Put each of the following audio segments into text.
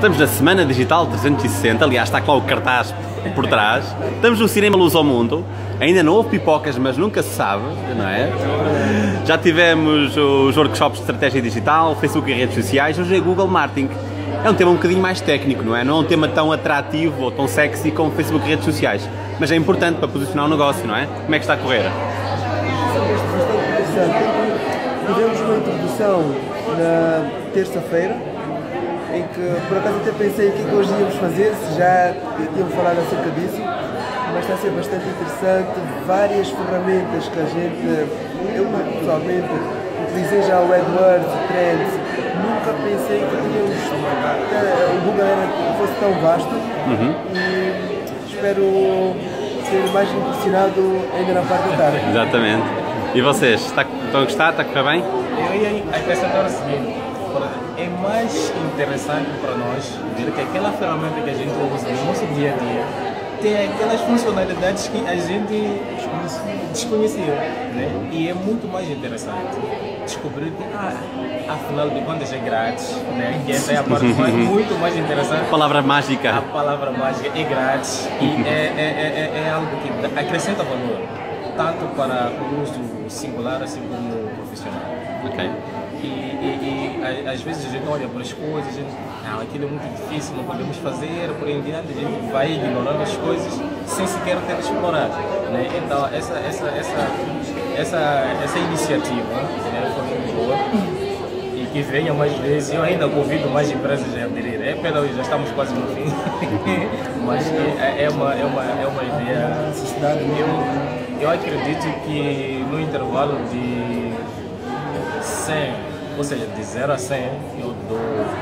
Estamos na Semana Digital 360, aliás está lá o cartaz por trás. Estamos no Cinema Luz ao Mundo, ainda não houve pipocas, mas nunca se sabe, não é? Já tivemos os workshops de estratégia digital, Facebook e redes sociais, hoje é Google Marketing. É um tema um bocadinho mais técnico, não é? Não é um tema tão atrativo ou tão sexy como Facebook e redes sociais, mas é importante para posicionar o negócio, não é? Como é que está a correr? Tivemos uma introdução na terça-feira, em que por acaso até pensei o que hoje íamos fazer, se já íamos falar acerca disso, mas está a ser bastante interessante, várias ferramentas que a gente, eu pessoalmente, utilizei já o AdWords, o Trends, nunca pensei que o Google fosse tão vasto e espero ser mais impressionado ainda na parte da tarde. Exatamente. E vocês, estão a gostar? Está a correr bem? Eu ia acrescentar o seguinte, é mais interessante para nós ver que aquela ferramenta que a gente usa no nosso dia a dia tem aquelas funcionalidades que a gente desconhecia, né? E é muito mais interessante descobrir que, afinal de contas, é grátis, né? Que essa é a parte muito mais interessante. A palavra mágica. A palavra mágica é grátis e é algo que acrescenta valor, tanto para o uso singular assim como profissional. Ok. E às vezes a gente olha para as coisas, a gente, aquilo é muito difícil, não podemos fazer, por aí em diante a gente vai ignorando as coisas sem sequer ter explorado, né? Então essa iniciativa, né, foi muito boa e que venha mais vezes. Eu ainda convido mais empresas a aderir, já estamos quase no fim, mas é uma ideia. Eu acredito que no intervalo de 100, ou seja, de 0 a 100, eu dou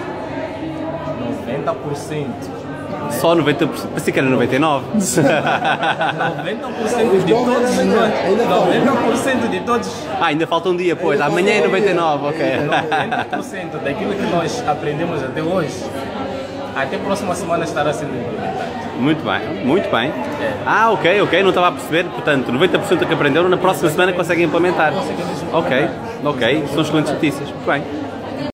90%. Só 90%? Pensei que era 99%. 90% de todos, 90% de todos. Ainda falta um dia, pois. Amanhã é 99%, ok. 90% daquilo que nós aprendemos até hoje, até a próxima semana estará sendo implementado. Muito bem, muito bem. Ok, não estava a perceber. Portanto, 90% que aprenderam, na próxima semana conseguem implementar. Ok, são excelentes notícias. Muito bem.